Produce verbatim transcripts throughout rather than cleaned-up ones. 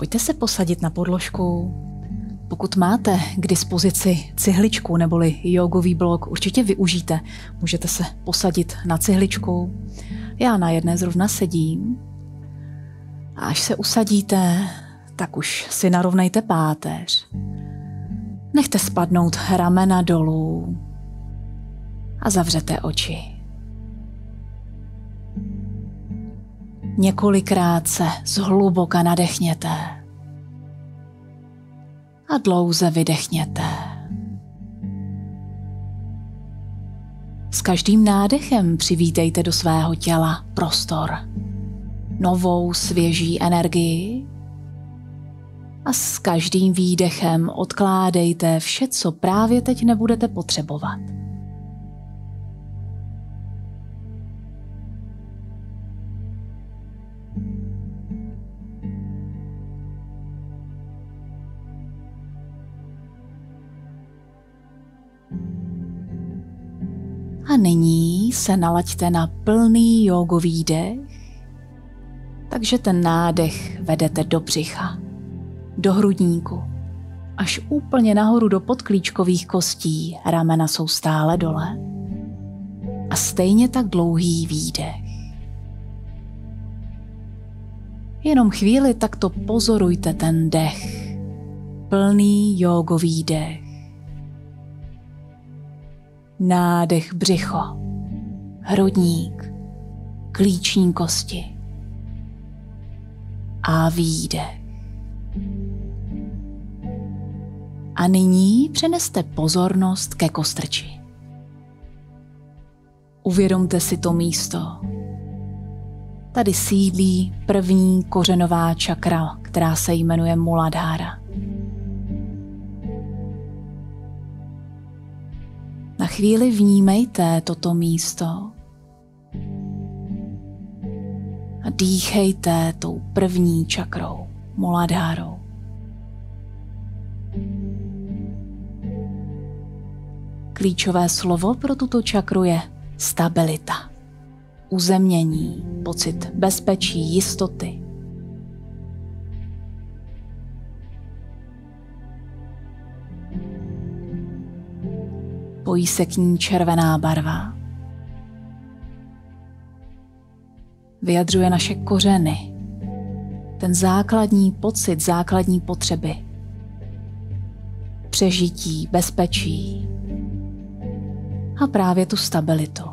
Pojďte se posadit na podložku. Pokud máte k dispozici cihličku neboli jogový blok, určitě využijte. Můžete se posadit na cihličku. Já na jedné zrovna sedím. A až se usadíte, tak už si narovnejte páteř. Nechte spadnout ramena dolů a zavřete oči. Několikrát se zhluboka nadechněte a dlouze vydechněte. S každým nádechem přivítejte do svého těla prostor, novou svěží energii a s každým výdechem odkládejte vše, co právě teď nebudete potřebovat. A nyní se nalaďte na plný jogový dech, takže ten nádech vedete do břicha, do hrudníku, až úplně nahoru do podklíčkových kostí, ramena jsou stále dole a stejně tak dlouhý výdech. Jenom chvíli takto pozorujte ten dech, plný jogový dech. Nádech břicho, hrudník, klíční kosti a výdech. A nyní přeneste pozornost ke kostrči. Uvědomte si to místo. Tady sídlí první kořenová čakra, která se jmenuje Muladhára. Na chvíli vnímejte toto místo a dýchejte tou první čakrou, Muladhárou. Klíčové slovo pro tuto čakru je stabilita, uzemnění, pocit bezpečí, jistoty. Pojí se k ní červená barva. Vyjadřuje naše kořeny, ten základní pocit, základní potřeby. Přežití, bezpečí a právě tu stabilitu.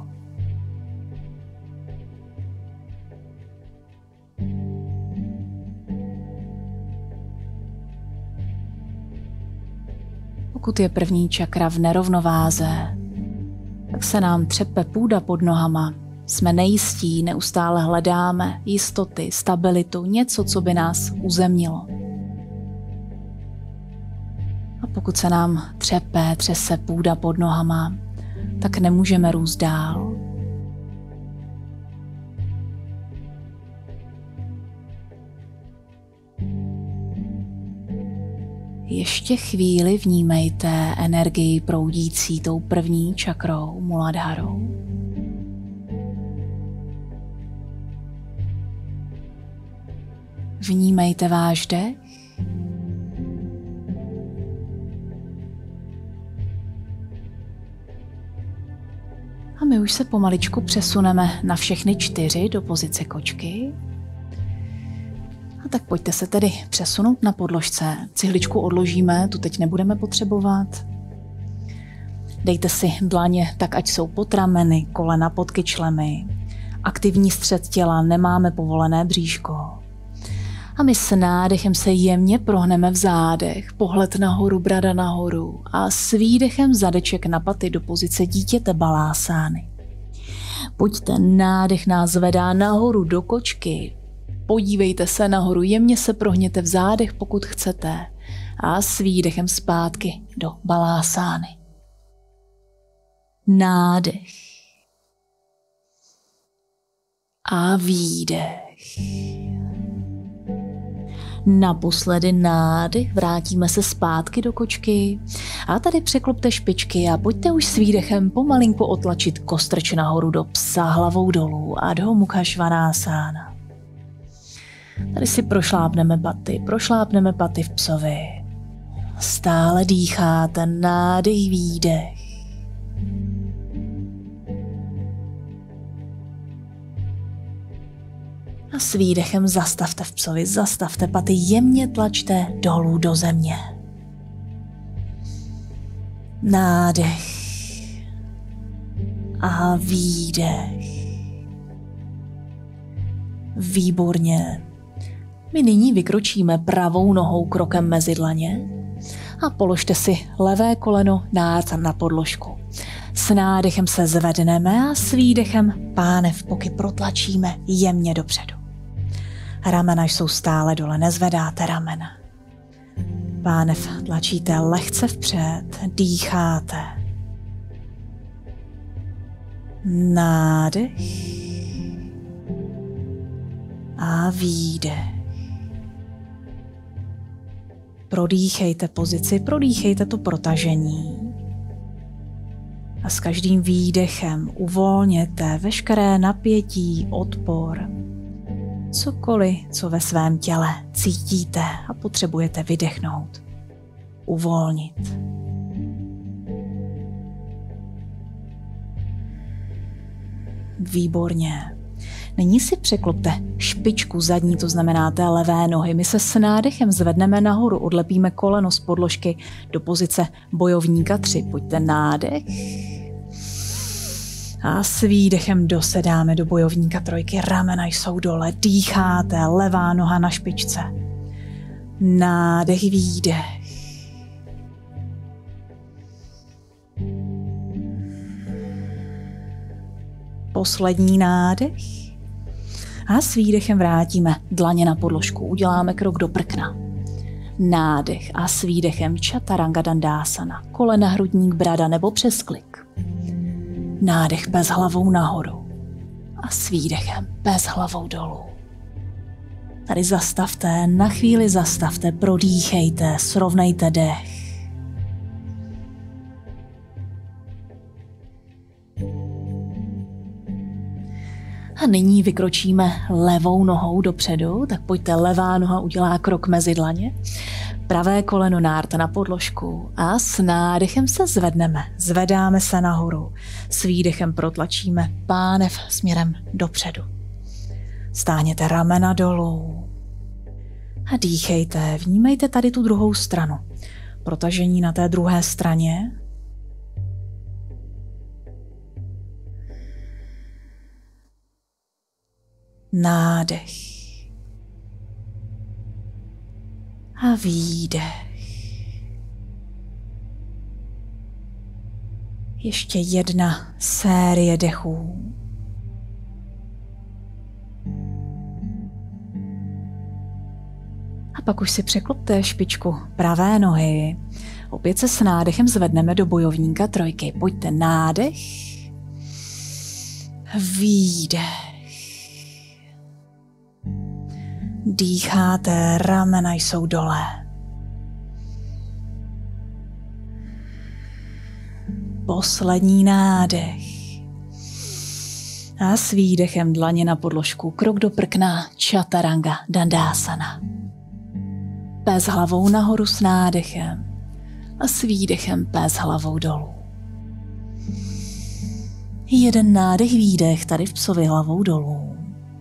Pokud je první čakra v nerovnováze, tak se nám třepe půda pod nohama. Jsme nejistí, neustále hledáme jistoty, stabilitu, něco, co by nás uzemnilo. A pokud se nám třepe, třese půda pod nohama, tak nemůžeme růst dál. Ještě chvíli vnímejte energii proudící tou první čakrou, Muladhárou. Vnímejte váš dech. A my už se pomaličku přesuneme na všechny čtyři do pozice kočky. A tak pojďte se tedy přesunout na podložce. Cihličku odložíme, tu teď nebudeme potřebovat. Dejte si dlaně tak, ať jsou pod rameny, kolena pod kyčlemi. Aktivní střed těla, nemáme povolené bříško. A my s nádechem se jemně prohneme v zádech, pohled nahoru, brada nahoru a s výdechem zadeček na paty do pozice dítěte balásány. Pojďte, nádech nás zvedá nahoru do kočky. Podívejte se nahoru, jemně se prohněte v zádech, pokud chcete. A s výdechem zpátky do balásány. Nádech. A výdech. Naposledy nádech, vrátíme se zpátky do kočky a tady překlopte špičky a pojďte už s výdechem pomalinku otlačit kostrč nahoru do psa hlavou dolů, Adho Mukha Svanasana. Tady si prošlápneme paty, prošlápneme paty v psovi. Stále dýcháte, nádech, výdech. A s výdechem zastavte v psovi, zastavte paty, jemně tlačte dolů do země. Nádech a výdech. Výborně. My nyní vykročíme pravou nohou krokem mezi dlaně a položte si levé koleno na podložku. S nádechem se zvedneme a s výdechem pánev boky protlačíme jemně dopředu. Ramena jsou stále dole, nezvedáte ramena. Pánev tlačíte lehce vpřed, dýcháte. Nádech a výdech. Prodýchejte pozici, prodýchejte to protažení. A s každým výdechem uvolněte veškeré napětí, odpor, cokoliv, co ve svém těle cítíte a potřebujete vydechnout, uvolnit. Výborně. Nyní si překlopte špičku zadní, to znamená té levé nohy. My se s nádechem zvedneme nahoru, odlepíme koleno z podložky do pozice bojovníka tři. Pojďte nádech. A s výdechem dosedáme do bojovníka trojky. Ramena jsou dole, dýcháte, levá noha na špičce. Nádech, výdech. Poslední nádech. A s výdechem vrátíme dlaně na podložku. Uděláme krok do prkna. Nádech a s výdechem Chaturanga Dandasana. Kolena, hrudník, brada nebo přesklik. Nádech bez hlavou nahoru. A s výdechem bez hlavou dolů. Tady zastavte, na chvíli zastavte, prodýchejte, srovnejte dech. A nyní vykročíme levou nohou dopředu, tak pojďte, levá noha udělá krok mezi dlaně, pravé koleno nárta na podložku a s nádechem se zvedneme, zvedáme se nahoru, s výdechem protlačíme pánev směrem dopředu. Stáhněte ramena dolů a dýchejte, vnímejte tady tu druhou stranu, protažení na té druhé straně. Nádech a výdech. Ještě jedna série dechů. A pak už si překlopte špičku pravé nohy. Opět se s nádechem zvedneme do bojovníka trojky. Pojďte nádech, výdech. Dýcháte, ramena jsou dole. Poslední nádech. A s výdechem dlaně na podložku, krok do prkna, Chaturanga Dandasana. Pes hlavou nahoru s nádechem a s výdechem pes hlavou dolů. Jeden nádech, výdech tady v psovi hlavou dolů.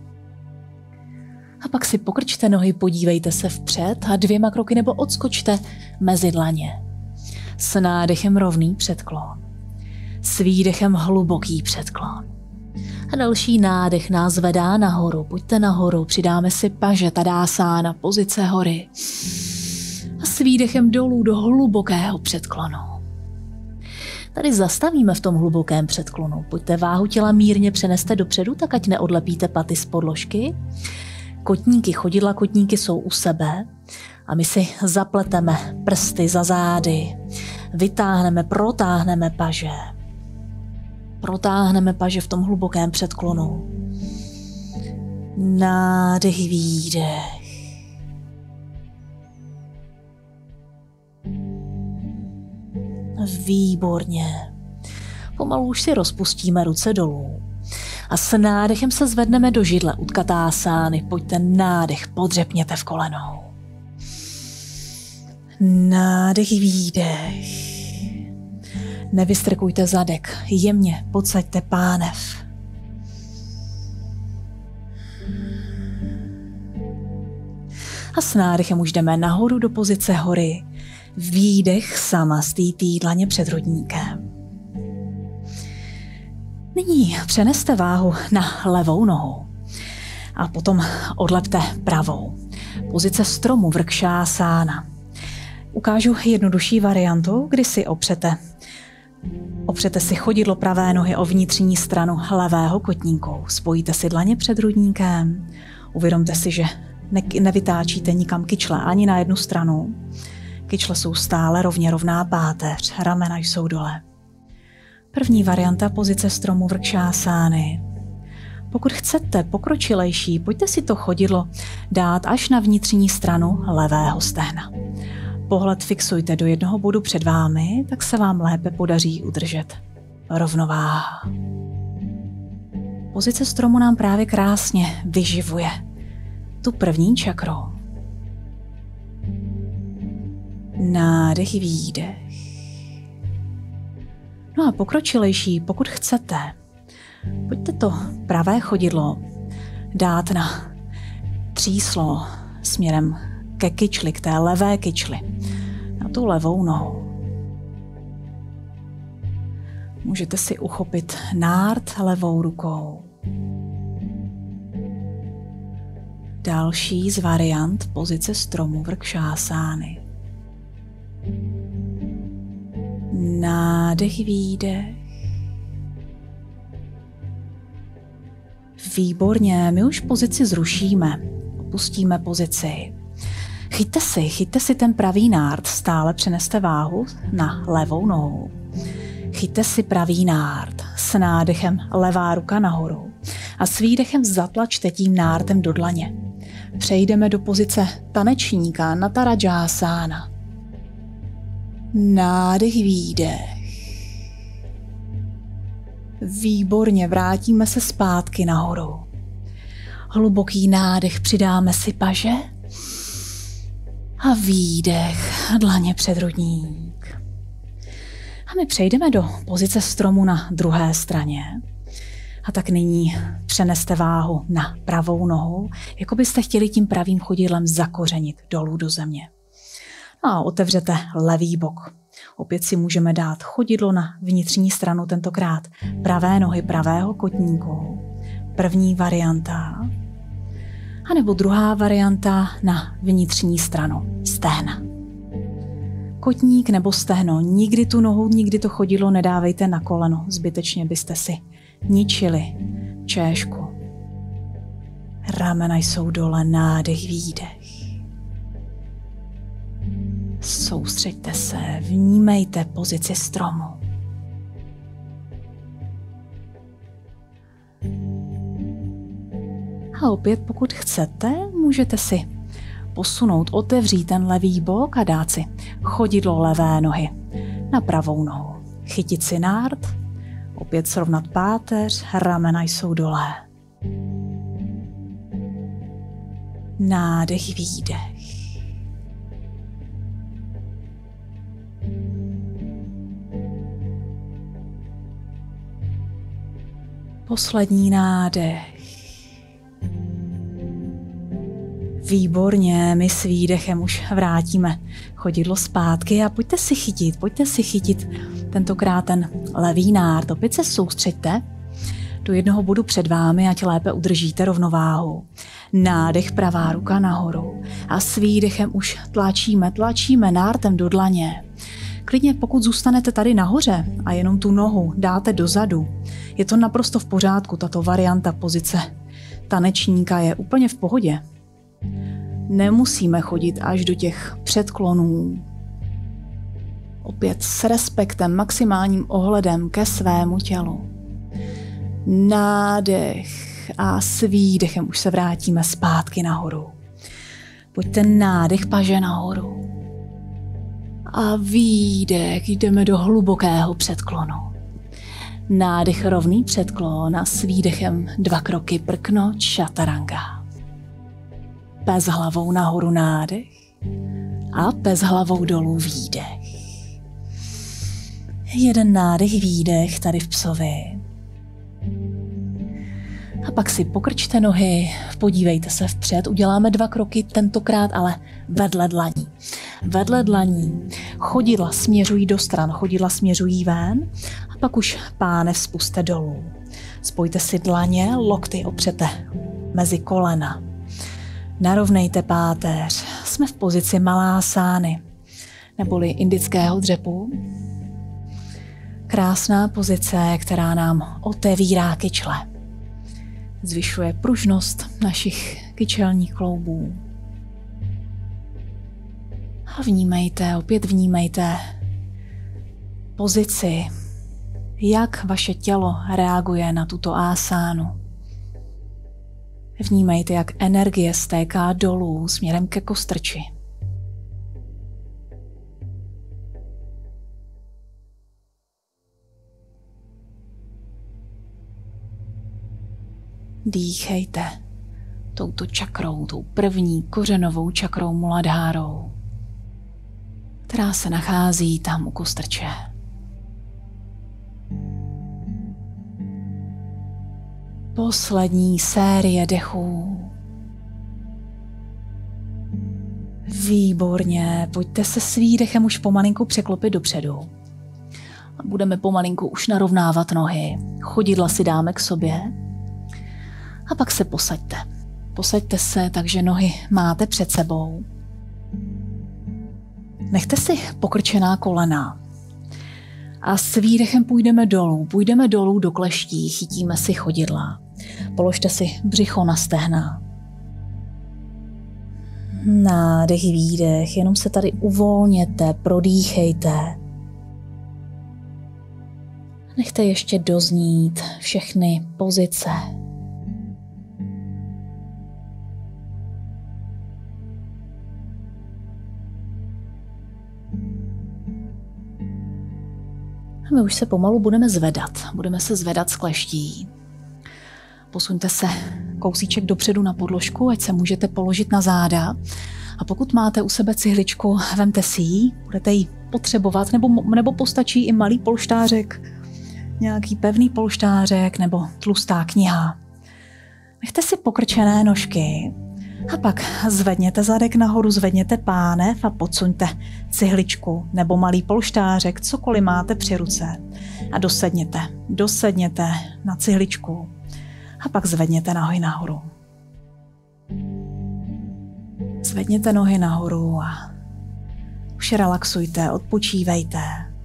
A pak si pokrčte nohy, podívejte se vpřed a dvěma kroky nebo odskočte mezi dlaně. S nádechem rovný předklon. S výdechem hluboký předklon. A další nádech nás vedá nahoru. Pojďte nahoru, přidáme si paže, Tadasana, pozice hory. A s výdechem dolů do hlubokého předklonu. Tady zastavíme v tom hlubokém předklonu. Pojďte váhu těla mírně přeneste dopředu, tak ať neodlepíte paty z podložky. Kotníky, chodidla kotníky jsou u sebe a my si zapleteme prsty za zády. Vytáhneme, protáhneme paže. Protáhneme paže v tom hlubokém předklonu. Nádech, výdech. Výborně. Pomalu už si rozpustíme ruce dolů. A s nádechem se zvedneme do židle Utkatásány. Pojďte nádech, podřepněte v kolenou. Nádech, výdech. Nevystrkujte zadek, jemně podsaďte pánev. A s nádechem už jdeme nahoru do pozice hory. Výdech samastý dlaně před hrudníkem. Nyní přeneste váhu na levou nohu a potom odlepte pravou. Pozice stromu Vrkšásána. Ukážu jednodušší variantu, kdy si opřete. Opřete si chodidlo pravé nohy o vnitřní stranu levého kotníku. Spojíte si dlaně před hrudníkem. Uvědomte si, že ne- nevytáčíte nikam kyčle ani na jednu stranu. Kyčle jsou stále rovně rovná páteř, ramena jsou dole. První varianta pozice stromu Vrkšásány. Pokud chcete pokročilejší, pojďte si to chodidlo dát až na vnitřní stranu levého stehna. Pohled fixujte do jednoho bodu před vámi, tak se vám lépe podaří udržet rovnováha. Pozice stromu nám právě krásně vyživuje tu první čakru. Nádech, výdech. No a pokročilejší, pokud chcete, pojďte to pravé chodidlo dát na tříslo směrem ke kyčli, k té levé kyčli, na tu levou nohu. Můžete si uchopit nárt levou rukou. Další z variant pozice stromu Vrkšásány. Nádech, výdech. Výborně, my už pozici zrušíme. Opustíme pozici. Chyťte si, chyťte si ten pravý nárt, stále přeneste váhu na levou nohu. Chyťte si pravý nárt, s nádechem levá ruka nahoru a s výdechem zatlačte tím nártem do dlaně. Přejdeme do pozice tanečníka Natarajásána. Nádech, výdech. Výborně, vrátíme se zpátky nahoru. Hluboký nádech, přidáme si paže a výdech, dlaně před hrudník. A my přejdeme do pozice stromu na druhé straně. A tak nyní přeneste váhu na pravou nohu, jako byste chtěli tím pravým chodidlem zakořenit dolů do země. A otevřete levý bok. Opět si můžeme dát chodidlo na vnitřní stranu, tentokrát pravé nohy pravého kotníku. První varianta. A nebo druhá varianta na vnitřní stranu stehna. Kotník nebo stehno, nikdy tu nohu, nikdy to chodidlo nedávejte na koleno, zbytečně byste si ničili čéšku. Ramena jsou dole, nádech, výdech. Soustřeďte se, vnímejte pozici stromu. A opět, pokud chcete, můžete si posunout, otevřít ten levý bok a dát si chodidlo levé nohy na pravou nohu. Chytit si nárt, opět srovnat páteř, ramena jsou dole. Nádech, výdech. Poslední nádech. Výborně, my s výdechem už vrátíme chodidlo zpátky a pojďte si chytit, pojďte si chytit tentokrát ten levý nárt. Opět se soustřeďte do jednoho bodu před vámi, ať lépe udržíte rovnováhu. Nádech, pravá ruka nahoru a s výdechem už tlačíme, tlačíme nártem do dlaně. Klidně pokud zůstanete tady nahoře a jenom tu nohu dáte dozadu, je to naprosto v pořádku, tato varianta pozice tanečníka je úplně v pohodě. Nemusíme chodit až do těch předklonů. Opět s respektem, maximálním ohledem ke svému tělu. Nádech a s výdechem už se vrátíme zpátky nahoru. Pojďte nádech, paže nahoru. A výdech, jdeme do hlubokého předklonu. Nádech rovný předklon a s výdechem dva kroky prkno chaturanga. Pes hlavou nahoru nádech a pes hlavou dolů výdech. Jeden nádech, výdech tady v psovi. A pak si pokrčte nohy, podívejte se vpřed, uděláme dva kroky, tentokrát ale vedle dlaní. Vedle dlaní chodidla směřují do stran, chodidla směřují ven a pak už pánev spuste dolů. Spojte si dlaně, lokty opřete mezi kolena. Narovnejte páteř, jsme v pozici malásány, neboli indického dřepu. Krásná pozice, která nám otevírá kyčle. Zvyšuje pružnost našich kyčelních kloubů. A vnímejte, opět vnímejte pozici, jak vaše tělo reaguje na tuto asánu. Vnímejte, jak energie stéká dolů směrem ke kostrči. Dýchejte touto čakrou, tou první kořenovou čakrou Muladhárou, která se nachází tam u kostrče. Poslední série dechů. Výborně, pojďte se s výdechem už pomalinku překlopit dopředu. Budeme pomalinku už narovnávat nohy. Chodidla si dáme k sobě. A pak se posaďte. Posaďte se, takže nohy máte před sebou. Nechte si pokrčená kolena. A s výdechem půjdeme dolů. Půjdeme dolů do kleští, chytíme si chodidla. Položte si břicho na stehna. Nádech, výdech, jenom se tady uvolněte, prodýchejte. Nechte ještě doznít všechny pozice. A my už se pomalu budeme zvedat. Budeme se zvedat z kleští. Posuňte se kousíček dopředu na podložku, ať se můžete položit na záda. A pokud máte u sebe cihličku, vemte si ji, budete ji potřebovat, nebo, nebo postačí i malý polštářek, nějaký pevný polštářek nebo tlustá kniha. Nechte si pokrčené nožky a pak zvedněte zadek nahoru, zvedněte pánev a podsuňte cihličku nebo malý polštářek, cokoliv máte při ruce. A dosedněte, dosedněte na cihličku a pak zvedněte nohy nahoru. Zvedněte nohy nahoru a už relaxujte, odpočívejte.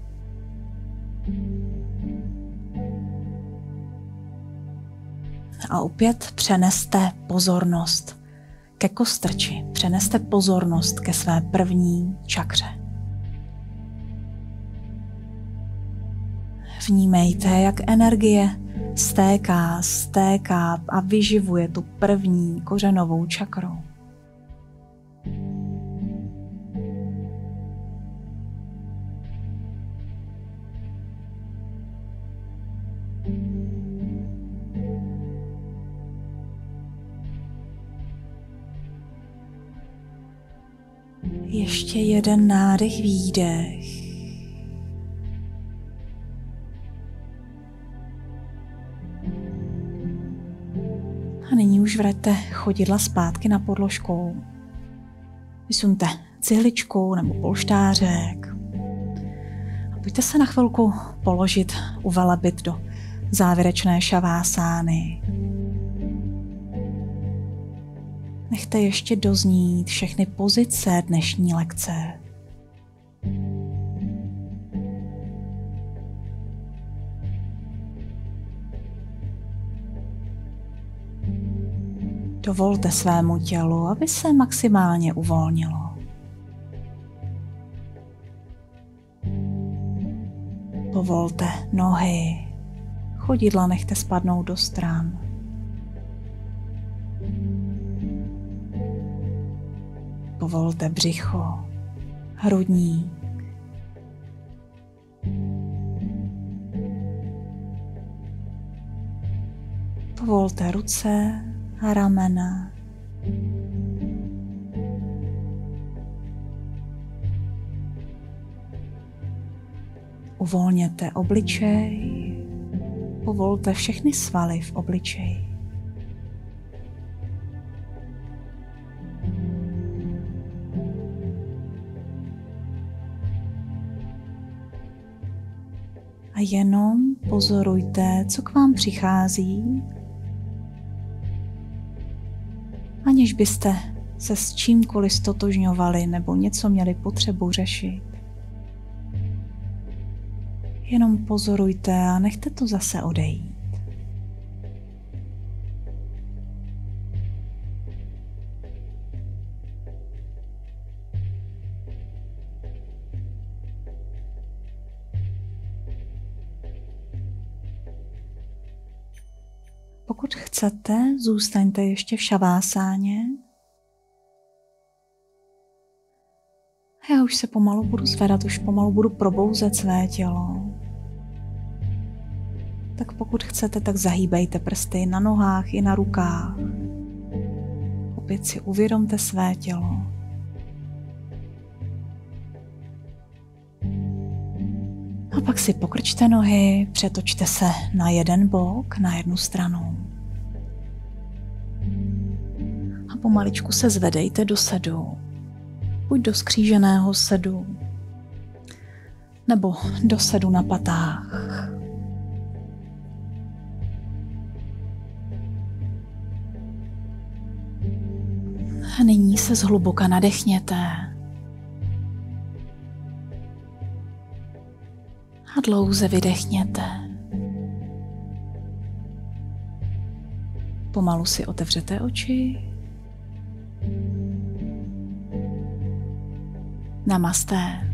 A opět přeneste pozornost ke kostrči. Přeneste pozornost ke své první čakře. Vnímejte, jak energie stéká, stéká a vyživuje tu první kořenovou čakru. Ještě jeden nádech, výdech. A nyní už vraťte chodidla zpátky na podložku. Vysuňte cihličku nebo polštářek. A pojďte se na chvilku položit, uvelebit do závěrečné šavásány. Nechte ještě doznít všechny pozice dnešní lekce. Dovolte svému tělu, aby se maximálně uvolnilo. Povolte nohy, chodidla nechte spadnout do stran. Povolte břicho, hrudník. Povolte ruce a ramena. Uvolněte obličej. Povolte všechny svaly v obličeji. A jenom pozorujte, co k vám přichází, aniž byste se s čímkoliv stotožňovali nebo něco měli potřebu řešit. Jenom pozorujte a nechte to zase odejít. Pokud chcete, zůstaňte ještě v šavásáně. Já už se pomalu budu zvedat, už pomalu budu probouzet své tělo. Tak pokud chcete, tak zahýbejte prsty na nohách i na rukách. Opět si uvědomte své tělo. A pak si pokrčte nohy, přetočte se na jeden bok, na jednu stranu. A pomaličku se zvedejte do sedu. Buď do skříženého sedu, nebo do sedu na patách. A nyní se zhluboka nadechněte. A dlouze vydechněte. Pomalu si otevřete oči. Namaste.